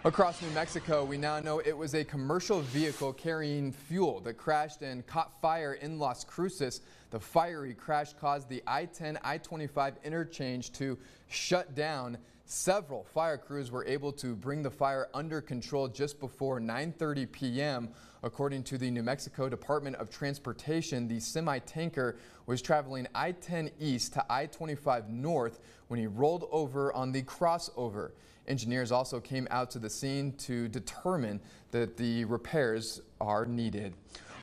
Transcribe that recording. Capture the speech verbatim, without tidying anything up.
Across New Mexico, we now know it was a commercial vehicle carrying fuel that crashed and caught fire in Las Cruces. The fiery crash caused the I ten I twenty-five interchange to shut down. Several fire crews were able to bring the fire under control just before nine thirty p m According to the New Mexico Department of Transportation, the semi-tanker was traveling I ten east to I twenty-five north when he rolled over on the crossover. Engineers also came out to the scene to determine that the repairs are needed.